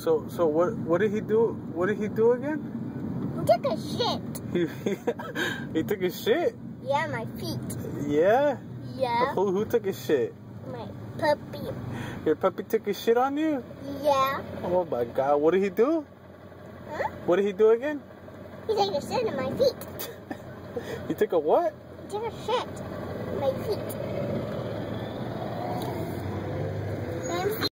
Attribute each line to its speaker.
Speaker 1: So what did he do? What did he do again?
Speaker 2: He took a shit.
Speaker 1: He took his shit?
Speaker 2: Yeah, my feet.
Speaker 1: Yeah?
Speaker 2: Yeah.
Speaker 1: Who took his shit?
Speaker 2: My puppy.
Speaker 1: Your puppy took his shit on you?
Speaker 2: Yeah.
Speaker 1: Oh my God, what did he do?
Speaker 2: Huh?
Speaker 1: What did he do again?
Speaker 2: He took a shit on my feet.
Speaker 1: He took a what?
Speaker 2: He took a shit on my feet.